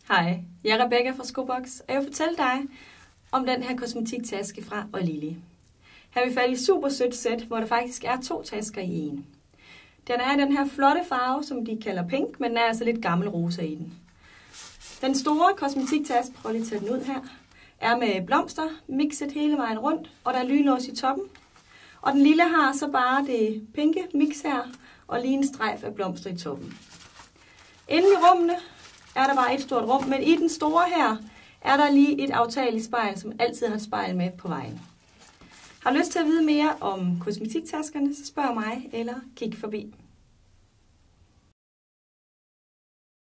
Hej, jeg er Rebecca fra Skobox, og jeg vil fortælle dig om den her kosmetiktaske fra Lily. Her vil vi falde i super sødt sæt, hvor der faktisk er 2 tasker i en. Den er i den her flotte farve, som de kalder pink, men den er altså lidt gammel rosa i den. Den store kosmetiktaske, prøv lige at tage den ud her, er med blomster, mixet hele vejen rundt, og der er lynlås i toppen. Og den lille har så bare det pinke mix her, og lige en strejf af blomster i toppen. Inde i rummene er der bare et stort rum, men i den store her er der lige et aftageligt spejl, som altid har et spejl med på vejen. Har du lyst til at vide mere om kosmetiktaskerne, så spørg mig eller kig forbi.